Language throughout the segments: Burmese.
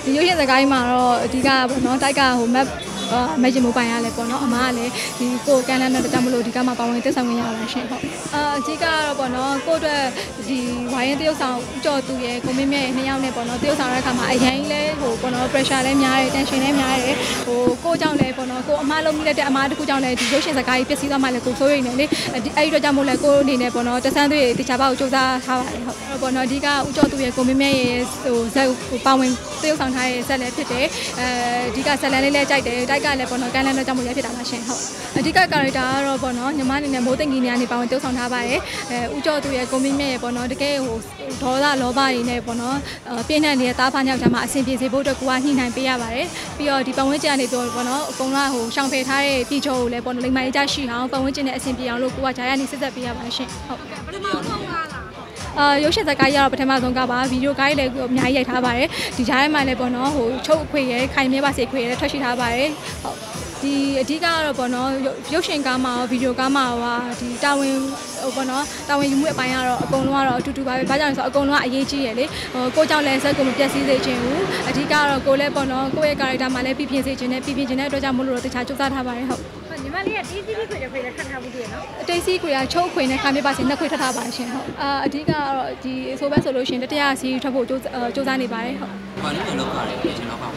ဒီရုပ်ရှင်စကားကြီးမှာတော့အဓိကပေါ့နော်တိုက်ကဟိုမက်မဲဂျင်မိုပိုင်ရလဲပေါ့နော်အမားကလည်းဒီကိုကန်လန်းနဲ့တကြမလို့ဒီကမှာပါဝင်တက်ဆောင်ဝင်ရတာရှင်ဟုတ်အဓိကတော့ပေါ့နော်ကိုအတွက်ဒီဝိုင်းရင်တရုတ်ဆောင်ဦးကျော်သူရဲ့ကိုမင်းမြတ်ရဲ့နှစ်ယောက်နဲ့ပေါ့နော်တရုတ်ဆောင်တဲ့အခါမှာအရင်လဲဟိုပေါ့နော် pressure လဲများတယ် tension လဲများတယ်ဟိုကိုကြောင့်လဲပေါ့နော်ကိုအမားလုံးမိလိုက်တဲ့အမားတစ်ခုကြောင့်လဲဒီရုပ်ရှင်စကားကြီးပျက်စီးသွားမှလဲကိုစိုးရိမ်နေလေအဲ့ဒီအတွက်ကြောင့်မို့လဲကိုအနေနဲ့ပေါ့နော်တဆန်းသွေးတခြားဘောက်စူးစမ်းထားပါတယ်ဟုတ်ပေါ့နော်အဓိကဦးကျော်သူရဲ့ကိုမင်းမြတ်ရဲ့ဟိုဇက်ဟိုပါဝင်တရုတ်ဆောင်ထားရဲ့ဇက်လဲဖြစ်တယ်အဓိကဇက်လန်လေးလဲကြိုက်တယ်တိုက်ကလည်းပေါ့နော်ကန်လန်းတော့ကြောင့်မို့ရဖြစ်တာပါရှင်ဟုတ်အဓိက character ကတော့ပေါ့နော်ညီမအနေနဲ့မိုးသိင္ကြီးနေရာနေပါဝင်တရုတ်ဆောင်ထားပါတယ်ဦးကျော်သူရဲ့ကိုမင်းမြတ်ရဲ့ပေါ့နော်တကယ်ဟိုဒေါသလောဘတွေနဲ့ပေါ့နော်ပြင်းထန်နေတဲ့သားဖားညောက်ချမှာအဆင်ပြေစေဖို့အတွက်ကိုကညှိနှိုင်းပေးရပါတယ်ပြီးတော့ဒီပတ်ဝန်းကျင်ကနေပြောပေါ့နော်အကုန်လုံးဟိုရှောင်ဖယ်ထားတဲ့ပြည်ချုပ်ကိုလည်းပေါ့နော်လိမ္မာရေးကြရှိအောင်ပတ်ဝန်းကျင်နဲ့အဆင်ပြေအောင်လို့ကိုကဂျာရနေစစ်သက်ပေးရပါရှင်ဟုတ်ပထမဆုံးလားရုပ်ရှင်ဇာတ်ကားရတော့ပထမဆုံးကပါဗီဒီယိုကားကြီးလည်းအများကြီးရိုက်ထားပါတယ်ဒီကြားထဲမှာလည်းပေါ့နော်ဟိုချုပ်အခွေရဲခိုင်မြဲပါစေခွေရဲထွက်ရှိထားပါတယ်ဟုတ်ဒီအဓိကကတော့ပေါ့နော်ရုပ်ရှင်ကားမှာဗီဒီယိုကားမှာဟာဒီတာဝန်ဟိုပေါ့နော်တာဝန်ယူမှုအပိုင်းကတော့အကုန်လုံးကတော့အတူတူပါပဲဘာကြောင့်လဲဆိုတော့အကုန်လုံးကအရေးကြီးရယ်လေဟိုကိုကြောင့်လည်းဇက်ကိုမပြတ်စည်းစေချင်ဘူးအဓိကတော့ကိုလည်းပေါ့နော်ကိုယ့်ရဲ့ character မှာလည်းပြပြင်စေချင်တယ်ပြပြင်ချင်တဲ့အတွက်ကြောင့်မို့လို့တခြားစူးစမ်းထားပါတယ်ဟုတ်ညီမလေးကတီးစီးခွေလည်းထပ်ထားမှုတည်းနော်အတိတ်စီးခွေကချုပ်ခွေနဲ့ခါမြပါစေနှစ်ခွေထပ်ထားပါရှင်ဟုတ်အဓိကကတော့ဒီဆိုပဲဆိုလို့ရှိရင်တတိယစီးထွက်ဖို့စူးစမ်းနေပါတယ်ဟုတ်ဘာလို့လောက်ကြရဲကျွန်တော်က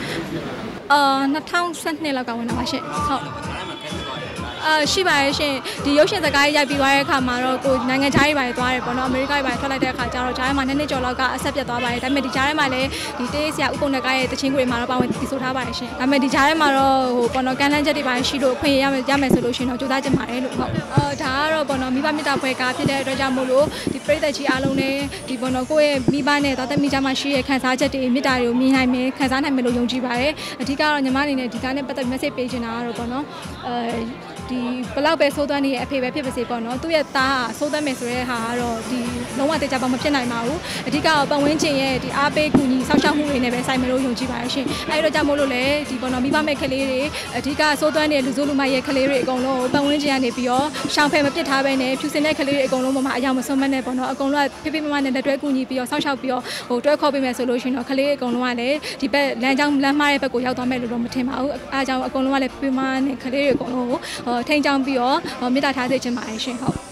2012လောက်ကဝင်လာပါရှင်ဟုတ်ရှိပါရဲ့ရှင်ဒီရုပ်ရှင်စကားရိုက်ပြီးသွားတဲ့အခါမှာတော့ကိုနိုင်ငံခြားရေးပိုင်းသွားတယ်ပေါ့နော်အမေရိကရေးပိုင်းထွက်လိုက်တဲ့အခါကျတော့ဂျားထဲမှာနှစ်ကျော်လောက်ကအဆက်ပြတ်သွားပါတယ်ဒါပေမဲ့ဒီဂျားထဲမှာလည်းဒီတေးဆရာဥပုံနဲ့ကရဲ့တချင်းခွေမှာတော့ပါဝင်တည်ဆိုထားပါတယ်ရှင်ဒါပေမဲ့ဒီဂျားထဲမှာတော့ဟိုပေါ့နော်ကန်လန်းချက်တွေပိုင်းရှိလို့ခွင့်ရမယ်ဆိုလို့ရှင်တော့ကြိုးစားကြပါတယ်လို့ဟုတ်ဒါကတော့ပေါ့နော်မိဘမြတ်တာဖွဲကားဖြစ်တဲ့အတွက်ကြောင့်မို့လို့ဒီပရိသတ်ကြီးအားလုံးနဲ့ဒီပေါ့နော်ကိုယ့်ရဲ့မိဘနဲ့သားသမီးကြားမှာရှိတဲ့ခံစားချက်တွေမြတ်တာတွေကိုမြင်နိုင်မယ်ခံစားနိုင်မယ်လို့ယုံကြည်ပါတယ်အဓိကတော့ညီမအနေနဲ့ဒီကားနဲ့ပတ်သက် message ပေးချင်တာကတော့ပေါ့နော်ဒီဘလောက်ပဲသိုးသွမ်းနေရဲ့အဖေပဲဖြစ်ပါစေပေါ့နော်သူ့ရဲ့သားကသိုးသွမ်းမယ်ဆိုတဲ့ဟာကတော့ဒီလုံးဝတေချာပေါမဖြစ်နိုင်ပါဘူးအဓိကတော့ပတ်ဝန်းကျင်ရဲ့ဒီအားပေးကူညီဆောက်ရှောက်မှုတွေနဲ့ပဲဆိုင်မလို့ယုံကြည်ပါရရှင်အဲဒီတော့ကြောင့်မို့လို့လေဒီပေါ့နော်မိဘမဲ့ကလေးတွေအဓိကသိုးသွမ်းတဲ့လူစုလူမိုက်ရဲ့ကလေးတွေအကုန်လုံးပတ်ဝန်းကျင်ကနေပြီးတော့ရှောင်ဖယ်မပစ်ထားပဲနဲ့ဖြူစင်တဲ့ကလေးတွေအကုန်လုံးပေါ်မှာအယောင်မဆုံးမနဲ့ပေါ့နော်အကုန်လုံးကဖိဖိမမနဲ့လက်တွဲကူညီပြီးတော့ဆောက်ရှောက်ပြီးတော့ဟိုတွဲခေါ်ပေးမယ်ဆိုလို့ရှင်တော့ကလေးအကုန်လုံးကလည်းဒီဘက်လမ်းကြောင်းလမ်းမှားတဲ့ဘက်ကိုရောက်သွားမယ်လို့တော့မထင်ပါဘူးအားကြောင့်အကုန်လုံးကလည်းဖိဖိမနဲ့ကလေးတွေအကုန်လုံးကိုထိန်းချောင်းပြီးတော့မေတ္တာထားစေချင်ပါတယ်ရှင်ဟုတ်